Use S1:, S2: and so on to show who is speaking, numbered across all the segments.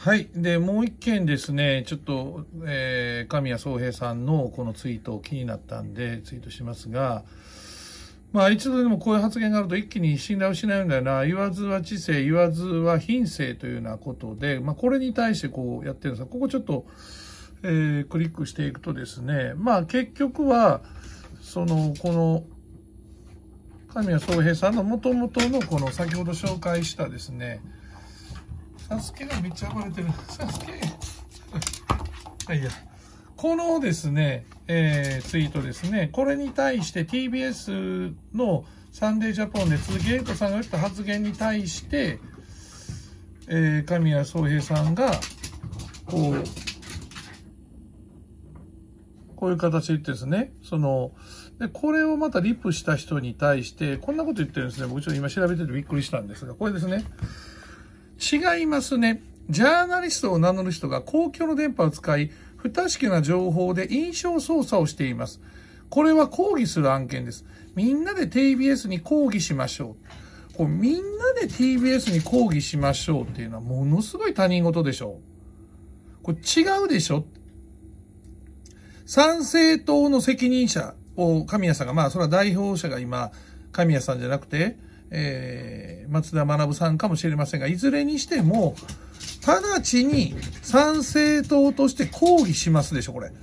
S1: はい。で、もう一件ですね、ちょっと、神谷宗平さんのこのツイート気になったんで、ツイートしますが、まあ、一度でもこういう発言があると一気に信頼を失うんだよな、言わずは知性、言わずは品性というようなことで、まあ、これに対してこうやってるんですが、ここちょっと、クリックしていくとですね、まあ、結局は、この、神谷宗平さんの元々のこの先ほど紹介したですね、サスケがめっちゃ暴れてる。サスケ。はいや。このですね、ツイートですね。これに対して TBS のサンデージャポンで鈴木エイトさんが言った発言に対して、神谷宗平さんが、こういう形で言ってですね、で、これをまたリプした人に対して、こんなこと言ってるんですね。僕ちょっと今調べててびっくりしたんですが、これですね。違いますね。ジャーナリストを名乗る人が公共の電波を使い、不確かな情報で印象操作をしています。これは抗議する案件です。みんなで TBS に抗議しましょう。これみんなで TBS に抗議しましょうっていうのはものすごい他人事でしょ。これ違うでしょ。参政党の責任者を神谷さんが、まあそれは代表者が今、神谷さんじゃなくて、松田学さんかもしれませんが、いずれにしても、直ちに参政党として抗議しますでしょ、これ。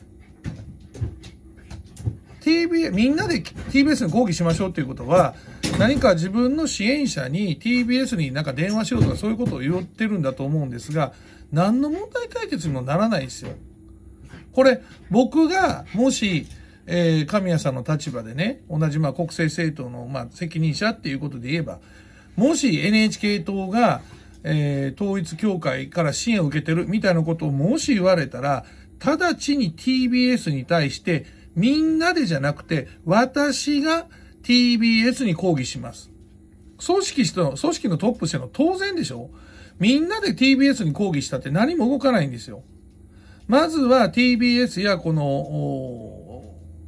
S1: みんなで TBS に抗議しましょうっていうことは、何か自分の支援者に TBS になんか電話しろとかそういうことを言ってるんだと思うんですが、何の問題解決にもならないですよ。これ、僕がもし、神谷さんの立場でね、同じ国政政党の責任者っていうことで言えば、もし NHK 党が、統一協会から支援を受けてるみたいなことをもし言われたら、直ちに TBS に対してみんなでじゃなくて私が TBS に抗議します。組織のトップとしての当然でしょ。みんなで TBS に抗議したって何も動かないんですよ。まずは TBS やこの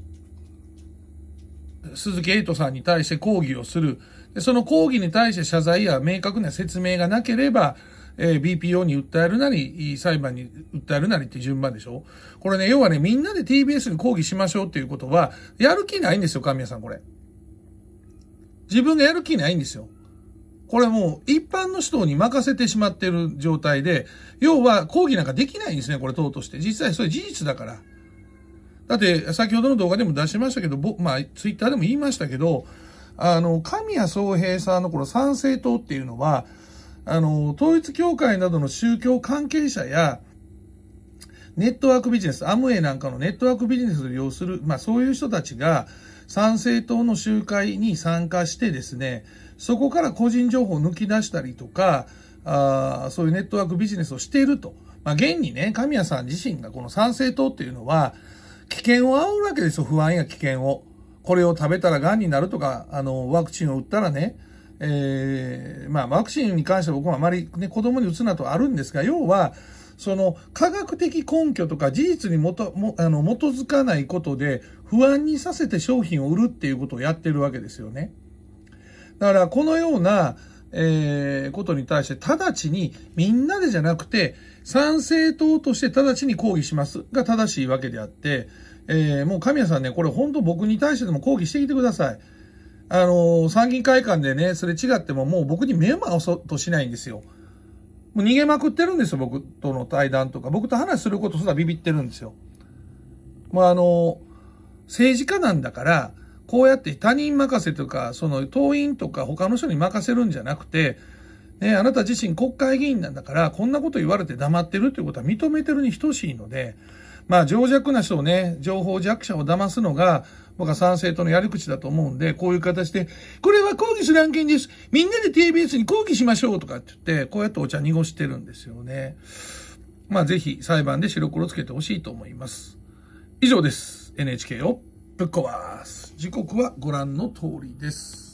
S1: 鈴木エイトさんに対して抗議をする。その抗議に対して謝罪や明確な説明がなければ、BPO に訴えるなり、裁判に訴えるなりって順番でしょ。これね、要はね、みんなで TBS に抗議しましょうっていうことは、やる気ないんですよ、神谷さん、これ。自分がやる気ないんですよ。これもう、一般の人に任せてしまっている状態で、要は抗議なんかできないんですね、これ党として。実際それ事実だから。だって、先ほどの動画でも出しましたけど、ツイッターでも言いましたけど、神谷宗平さんのこの参政党っていうのは、統一教会などの宗教関係者や、ネットワークビジネス、アムウェイなんかのネットワークビジネスを利用する、そういう人たちが、参政党の集会に参加してですね、そこから個人情報を抜き出したりとか、そういうネットワークビジネスをしていると。現にね、神谷さん自身がこの参政党っていうのは、危険を煽るわけですよ、不安や危険を。これを食べたら癌になるとか、ワクチンを打ったらね、ワクチンに関しては僕はあまりね、子供に打つなとあるんですが、要は、科学的根拠とか事実に基づかないことで不安にさせて商品を売るっていうことをやってるわけですよね。だから、このような、ことに対して直ちにみんなでじゃなくて、参政党として直ちに抗議しますが正しいわけであって、もう神谷さんね、これ本当僕に対してでも抗議してきてください。参議院会館でね、それ違ってももう僕に目を回そうとしないんですよ。もう逃げまくってるんですよ、僕との対談とか。僕と話することすらビビってるんですよ。政治家なんだから、こうやって他人任せとか、党員とか他の人に任せるんじゃなくて、ね、あなた自身国会議員なんだから、こんなこと言われて黙ってるということは認めてるに等しいので、情弱な人をね、情報弱者を騙すのが、僕は参政党のやり口だと思うんで、こういう形で、これは抗議する案件です。みんなで TBS に抗議しましょうとかって言って、こうやってお茶濁してるんですよね。ぜひ裁判で白黒つけてほしいと思います。以上です。NHK をぶっ壊す。時刻はご覧の通りです。